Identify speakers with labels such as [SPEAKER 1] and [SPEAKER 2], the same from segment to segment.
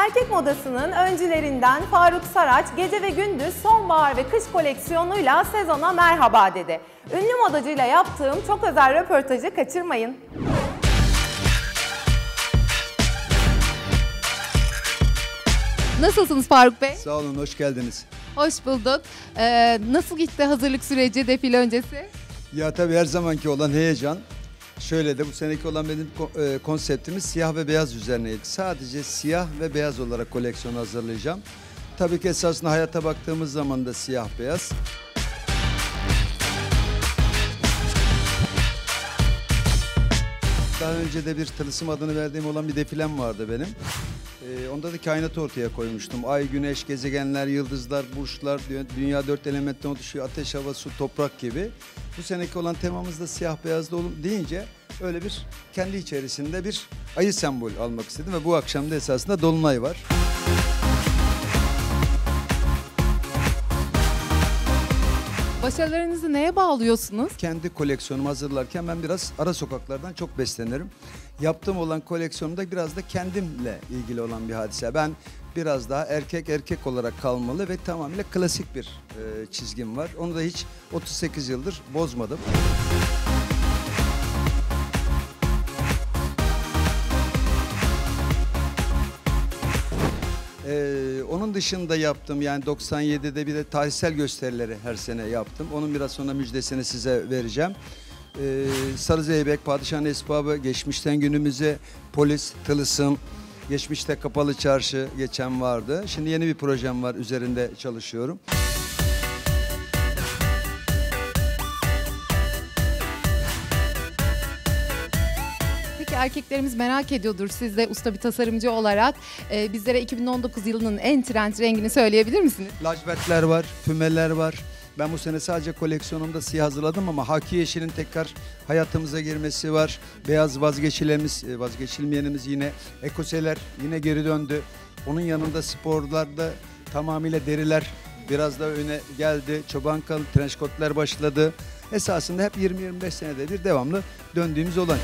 [SPEAKER 1] Erkek modasının öncülerinden Faruk Saraç gece ve gündüz sonbahar ve kış koleksiyonuyla sezona merhaba dedi. Ünlü modacıyla yaptığım çok özel röportajı kaçırmayın. Nasılsınız Faruk Bey?
[SPEAKER 2] Sağ olun, hoş geldiniz.
[SPEAKER 1] Hoş bulduk. Nasıl gitti hazırlık süreci, defile öncesi?
[SPEAKER 2] Ya tabii her zamanki olan heyecan. Şöyle de bu seneki olan benim konseptimiz siyah ve beyaz üzerineydi. Sadece siyah ve beyaz olarak koleksiyonu hazırlayacağım. Tabii ki esasında hayata baktığımız zaman da siyah beyaz. Daha önce de bir tılsım adını verdiğim olan bir defilem vardı benim. Onda da kainatı ortaya koymuştum. Ay, güneş, gezegenler, yıldızlar, burçlar, dünya 4 elementten oluşuyor. Ateş, hava, su, toprak gibi. Bu seneki olan temamız da siyah beyazda deyince öyle bir kendi içerisinde bir ayı sembol almak istedim. Ve bu akşam da esasında dolunay var.
[SPEAKER 1] Başarılarınızı neye bağlıyorsunuz?
[SPEAKER 2] Kendi koleksiyonumu hazırlarken ben biraz ara sokaklardan çok beslenirim. Yaptığım olan koleksiyonumda biraz da kendimle ilgili olan bir hadise. Ben biraz daha erkek olarak kalmalı ve tamamıyla klasik bir çizgim var. Onu da hiç 38 yıldır bozmadım. Onun dışında yaptım, yani 97'de bir de tarihsel gösterileri her sene yaptım. Onun biraz sonra müjdesini size vereceğim. Sarı Zeybek, Padişah'ın Esbabı, geçmişten günümüze, Polis, Tılsım, geçmişte Kapalı Çarşı geçen vardı. Şimdi yeni bir projem var, üzerinde çalışıyorum.
[SPEAKER 1] Erkeklerimiz merak ediyordur, siz de usta bir tasarımcı olarak bizlere 2019 yılının en trend rengini söyleyebilir misiniz?
[SPEAKER 2] Lacivertler var, fümeler var. Ben bu sene sadece koleksiyonumda siyah hazırladım ama haki yeşilin tekrar hayatımıza girmesi var. Beyaz vazgeçilmeyenimiz yine ekoseler yine geri döndü. Onun yanında sporlarda tamamıyla deriler biraz da öne geldi. Çoban kalı, trench coat'lar başladı. Esasında hep 20-25 senede bir devamlı döndüğümüz olan.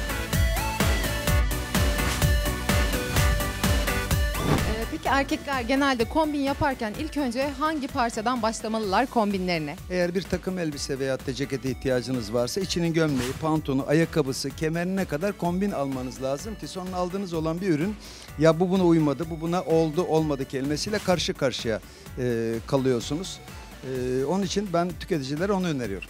[SPEAKER 1] Erkekler genelde kombin yaparken ilk önce hangi parçadan başlamalılar kombinlerine?
[SPEAKER 2] Eğer bir takım elbise veya da cekete ihtiyacınız varsa içinin gömleği, pantolonu, ayakkabısı, kemerine kadar kombin almanız lazım ki sonra aldığınız olan bir ürün ya bu buna uymadı, bu buna oldu, olmadı kelimesiyle karşı karşıya kalıyorsunuz. Onun için ben tüketicilere onu öneriyorum.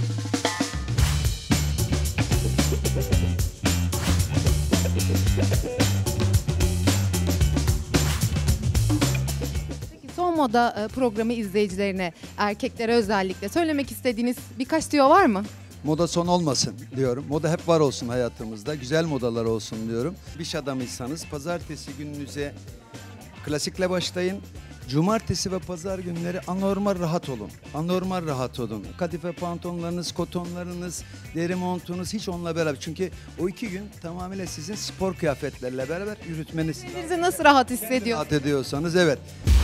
[SPEAKER 1] Son moda programı izleyicilerine, erkeklere özellikle söylemek istediğiniz birkaç tüyo var mı?
[SPEAKER 2] Moda son olmasın diyorum. Moda hep var olsun hayatımızda. Güzel modalar olsun diyorum. Bir iş adamıysanız pazartesi gününüze klasikle başlayın. Cumartesi ve pazar günleri anormal rahat olun. Anormal rahat olun. Kadife pantolonlarınız, kotonlarınız, deri montunuz hiç onunla beraber. Çünkü o 2 gün tamamıyla sizin spor kıyafetlerle beraber yürütmeniz.
[SPEAKER 1] Kendinizi nasıl rahat hissediyorsunuz?
[SPEAKER 2] Rahat ediyorsanız evet.